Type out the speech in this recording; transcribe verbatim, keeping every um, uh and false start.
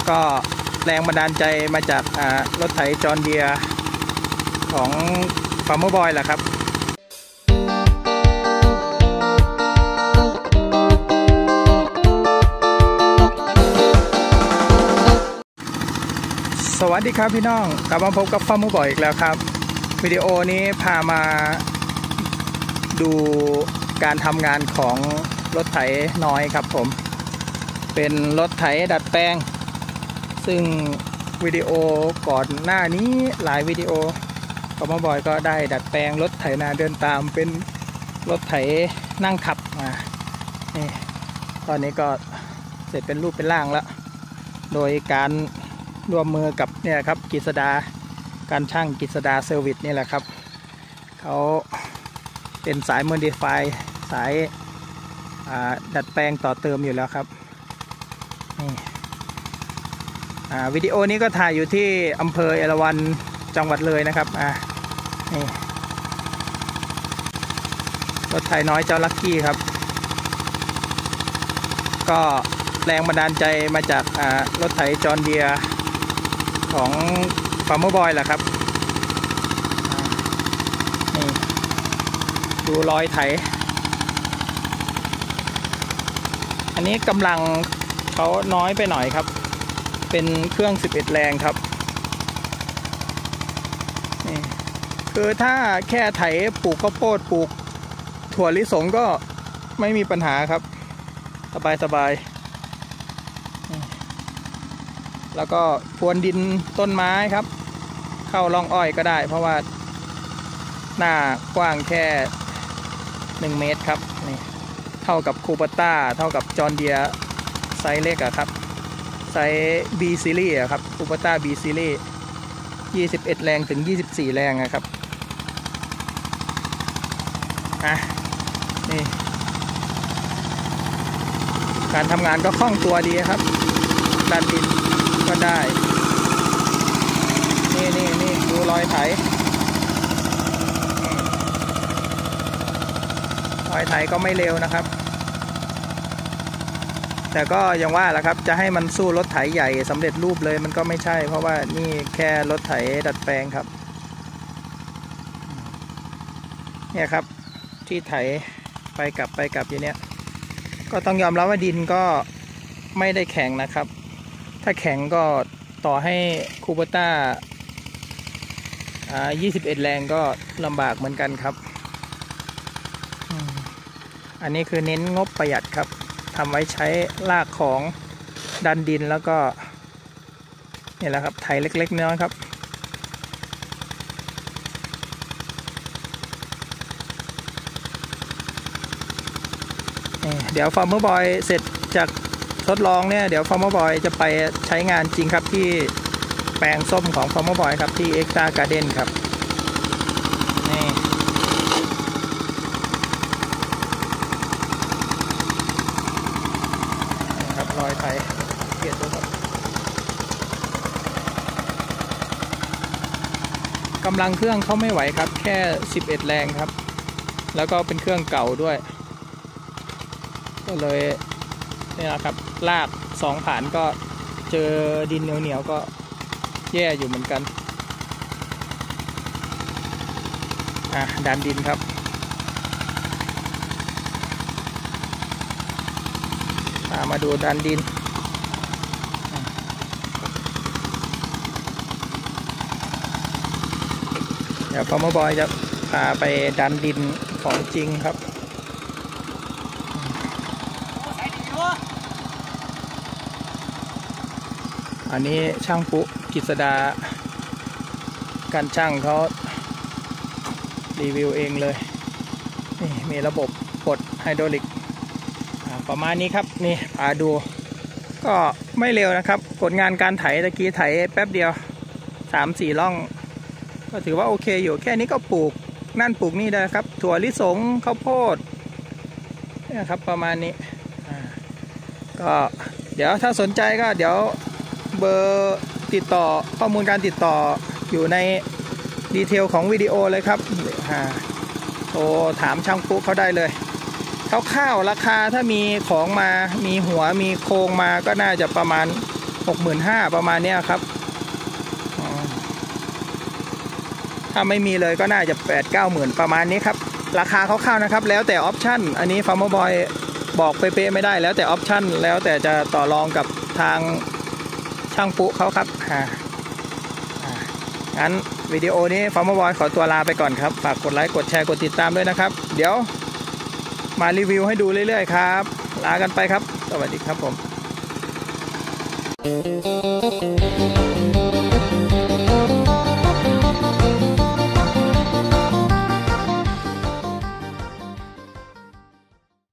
ก็แรงบันดาลใจมาจากรถไถจอห์นเดียร์ของฟาร์มเมอร์บอยแหละครับสวัสดีครับพี่น้องกลับมาพบกับฟาร์มเมอร์บอยอีกแล้วครับวิดีโอนี้พามาดูการทำงานของรถไถน้อยครับผมเป็นรถไถดัดแปลงซึ่งวิดีโอก่อนหน้านี้หลายวิดีโอฟาร์มเมอร์บอยก็ได้ดัดแปลงรถไถนาเดินตามเป็นรถไถนั่งขับมานี่ตอนนี้ก็เสร็จเป็นรูปเป็นร่างแล้วโดยการร่วมมือกับเนี่ยครับกฤษดาการช่างกฤษดาเซอร์วิสนี่แหละครับเขาเป็นสายโมดิฟายสายดัดแปลงต่อเติมอยู่แล้วครับนี่วิดีโอนี้ก็ถ่ายอยู่ที่อำเภอเอราวัณจังหวัดเลยนะครับอ่านี่รถไถน้อยเจ้าลักกี้ครับก็แรงบันดาลใจมาจากรถไถจอห์นเดียร์ของฟาร์มเมอร์บอยแหละครับนี่ดูรอยไถอันนี้กำลังเขาน้อยไปหน่อยครับเป็นเครื่องสิบเอ็ดแรงครับนี่คือถ้าแค่ไถปลูกข้าวโพดปลูกถั่วลิสงก็ไม่มีปัญหาครับสบายสบายแล้วก็พรวนดินต้นไม้ครับเข้าร่องอ้อยก็ได้เพราะว่าหน้ากว้างแค่หนึ่งเมตรครับนี่เท่ากับคูปต้าเท่ากับจอห์นเดียร์ไซส์เล็กอะครับไซส์ B Series อะครับคูปต้า B Series ยี่สิบเอ็ดแรงถึงยี่สิบสี่แรงอะครับอ่ะนี่การทำงานก็คล่องตัวดีครับดันดินก็ได้นี่นี่นี่ดูรอยไถรอยไถก็ไม่เร็วนะครับแต่ก็ยังว่าแหละครับจะให้มันสู้รถไถใหญ่สำเร็จรูปเลยมันก็ไม่ใช่เพราะว่านี่แค่รถไถดัดแปลงครับเนี่ยครับที่ไถไปกลับไปกลับอย่างเนี้ยก็ต้องยอมรับว่าดินก็ไม่ได้แข็งนะครับถ้าแข็งก็ต่อให้คูปต้าอ่ายี่สิบเอ็ดแรงก็ลำบากเหมือนกันครับอันนี้คือเน้นงบประหยัดครับทำไว้ใช้ลากของดันดินแล้วก็นี่แหละครับไถเล็กๆน้อยครับเดี๋ยวฟาร์มเมอร์บอยเสร็จจากทดลองเนี่ยเดี๋ยวฟาร์มเมอร์บอยจะไปใช้งานจริงครับที่แปลงส้มของฟาร์มเมอร์บอยครับที่เอ็กซ์ตร้าการ์เด้นครับนี่ครับรอยไถเปลี่ยนตัวครับกำลังเครื่องเขาไม่ไหวครับแค่สิบเอ็ดแรงครับแล้วก็เป็นเครื่องเก่าด้วยก็เลยนี่นะครับลากสองผ่านก็เจอดินเหนียวๆก็แย่อยู่เหมือนกันอ่ะดันดินครับมาดูดันดินเดี๋ยวฟาร์มเมอร์บอยจะพาไปดันดินของจริงครับอันนี้ช่างปุ๊กฤษดาการช่างเขารีวิวเองเลยนี่มีระบบกดไฮดรอลิกประมาณนี้ครับนี่พาดูก็ไม่เร็วนะครับผลงานการไถตะกี้ไถแป๊บเดียว สามสี่ ร่องก็ถือว่าโอเคอยู่แค่นี้ก็ปลูกนั่นปลูกนี่ได้ครับถั่วลิสงข้าวโพดนี่ครับประมาณนี้ก็เดี๋ยวถ้าสนใจก็เดี๋ยวเบอร์ติดต่อข้อมูลการติดต่ออยู่ในดีเทลของวิดีโอเลยครับโทรถามช่างปุ๊เขาได้เลยคร่าวๆราคาถ้ามีของมามีหัวมีโครงมาก็น่าจะประมาณหกหมื่นห้าประมาณเนี้ยครับถ้าไม่มีเลยก็น่าจะแปดเก้าหมื่นประมาณนี้ครับราคาคร่าวๆนะครับแล้วแต่ออปชั่นอันนี้ฟาร์มบอยบอกเป๊ะๆไม่ได้แล้วแต่ออปชั่นแล้วแต่จะต่อรองกับทางช่างปุ๊เขาครับอ่างั้นวิดีโอนี้ฟาร์มบอยขอตัวลาไปก่อนครับฝากกดไลค์กดแชร์กดติดตามด้วยนะครับเดี๋ยวมารีวิวให้ดูเรื่อยๆครับลากันไปครับสวัสดีครับผม